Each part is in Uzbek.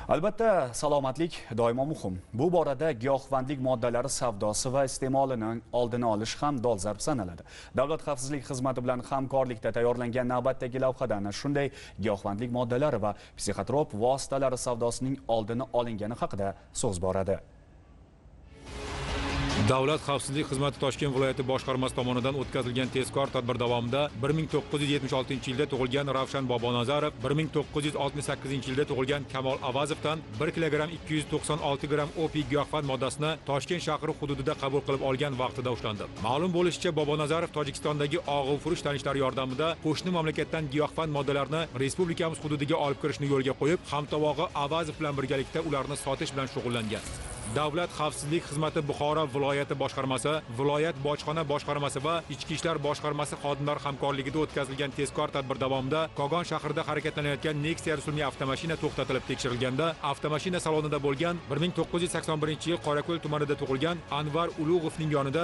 Albatta, salomatlik doimo muhim. Bu borada giyohvandlik moddalari savdosi va iste'molining oldini olish ham dolzarb sanaladi. Davlat xavfsizlik xizmati bilan hamkorlikda tayyorlangan navbatdagi lavhadan shunday giyohvandlik moddalari va psixotrop vositalari savdosining oldini olingani haqida so'z boradi. Davlat xavfsizlik xizmati Toshkent viloyati boshqarmasi tomonidan o'tkazilgan tezkor tadbir davomida 1976-yilda tug'ilgan Ravshan Bobonazarov, 1968-yilda tug'ilgan Kamol Avazovdan 1 kilogramm 296 gramm opiy giyohvand moddasini Toshkent shahri hududida qabul qilib olgan vaqtida ushlandi. Ma'lum bo'lishicha, Bobonazarov Tojikistondagi og'u-furush tanishlari yordamida qo'shni mamlakatdan giyohvand moddalarni respublikamiz hududiga olib kirishni yo'lga qo'yib, hamtovog'i Avazov bilan birgalikda ularni sotish bilan shug'ullangan. Davlat xavfsizlik xizmati Buxoro viloyati boshqarmasi, viloyat bojxona boshqarmasi va ichki ishlar boshqarmasi xodimlari hamkorligida o'tkazilgan tezkor tadbir davomida Kogon shahrida harakatlanayotgan Nexia rusumli avtomashina to'xtatilib tekshirilganda, avtomashina salonida bo'lgan 1981-yil Qorako'l tumanida tug'ilgan Anvar Ulug'ovning yonida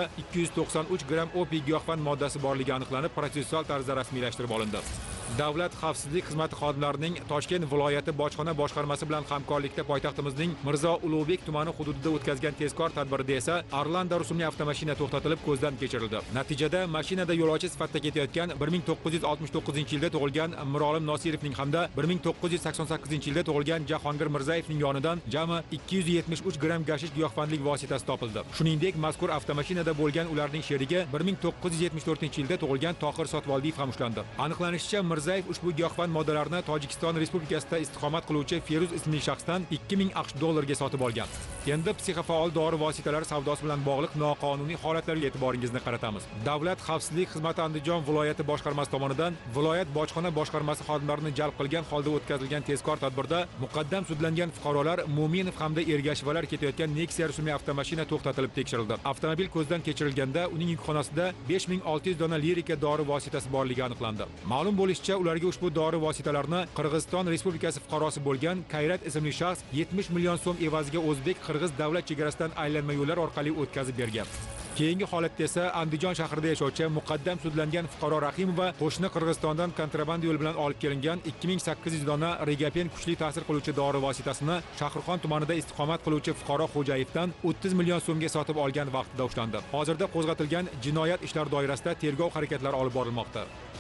293 gramm opiy giyohvand moddasi borligi aniqlanib, protsessual tarzda rasmiylashtirib olindi. Davlat xavfsizlik xizmati xodimlarining Toshkent viloyati bojxona boshqarmasi bilan hamkorlikda poytaxtimizning Mirzo Ulug'bek tumani hududida o'tkazgan tezkor tadbirda esa Arlanda rusumli avtomashina to'xtatilib ko'zdan kechirildi. Natijada mashinada yo'lovchi sifatida ketayotgan 1969-yilda tug'ilgan Mirolim Nosirovning hamda 1988-yilda tug'ilgan Jahongir Mirzayevning yonidan jami 273 gramm gashish giyohvandlik vositasi topildi. Shuningdek, mazkur avtomashinada bo'lgan ularning sherigi 1974-yilda tug'ilgan Tohir Sotvoldiyev ham ushlandi. Aniqlanishicha, Mirzayev ushbu giyohvand moddalarni Tojikiston Respublikasida istiqomat qiluvchi Feruz ismli shaxsdan 2000 AQSh dollarga sotib olgan. Endi psixofaol dori vositalari savdosi bilan bog'liq noqonuniy holatlarga e'tiboringizni qaratamiz. Davlat xavfsizlik xizmati Andijon viloyati boshqarmasi tomonidan viloyat bojxona boshqarmasi xodimlarini jalb qilgan holda o'tkazilgan tezkor tadbirda muqaddam sudlangan fuqarolar Mo'minov hamda Ergashevalar ketayotgan Nexia rusumli avtomashina to'xtatilib tekshirildi. Avtomobil ko'zdan kechirilganda uning yukxonasida 5600 dona lirika dori vositasi borligi aniqlandi. Ma'lum bo'lishicha, ularga ushbu dori vositalarini Qirg'iziston Respublikasi fuqarosi bo'lgan Kayrat ismli shaxs 70 million so'm evaziga o'zbek-qirg'iz davlat chegarasidan aylanma yo'llar orqali o'tkazib bergan. Keyingi holatda esa Andijon shahrida yashovchi muqaddam sudlangan fuqaro Rahimova qo'shni Qirg'izistondan kontrabanda yo'l bilan olib kelingan 2800 dona Regapen kuchli ta'sir qiluvchi dori vositasini Shahrixon tumanida istiqomat qiluvchi fuqaro Xo'jayevdan 30 million so'mga sotib olgan vaqtida ushlandi. Hozirda qo'zg'atilgan jinoyat ishlar doirasida tergov harakatlari olib borilmoqda.